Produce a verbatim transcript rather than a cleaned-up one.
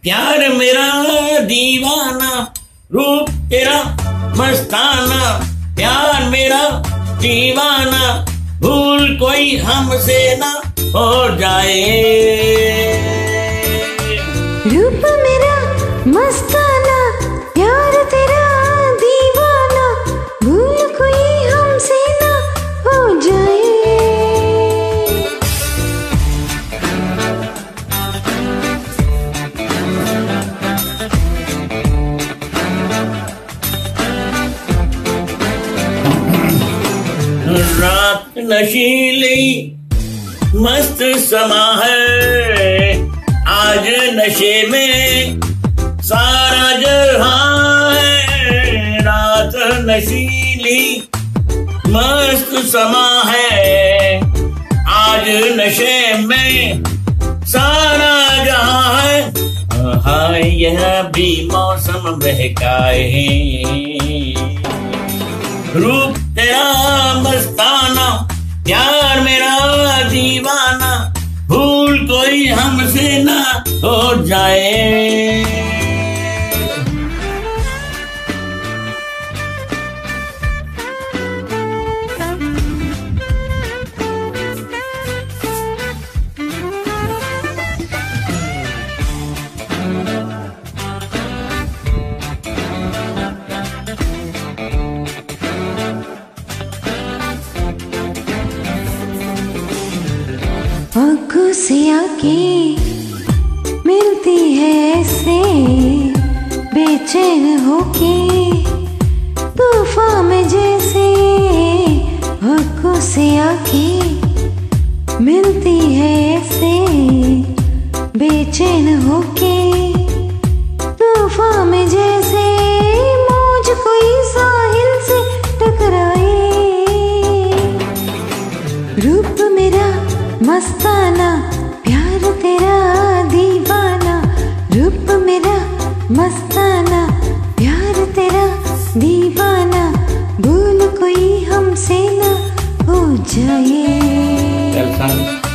प्यार मेरा दीवाना, रूप तेरा मस्ताना। प्यार मेरा दीवाना, भूल कोई हमसे ना हो जाए। रूप मेरा मस्ताना, प्यार तेरा दीवाना, भूल कोई हमसे ना हो जाए। रात नशीली मस्त समा है, आज नशे में सारा जहां है। रात नशीली मस्त समा है, आज नशे में सारा जहां है। हाय यह भी मौसम बहकाए, रूप तेरा मस्ताना, प्यार मेरा दीवाना, भूल कोई हमसे ना हो जाए। आँखों से आँखें मिलती है ऐसे, बेचैन होके तूफान में जैसे। आँखों से आँखें मिलती है ऐसे, बेचैन होके तूफान में जैसे। मौज कोई साहिल से टकराए, रूप मेरा मस्ताना, प्यार तेरा दीवाना। रूप मेरा मस्ताना, प्यार तेरा दीवाना, भूल कोई हमसे ना हो जाए।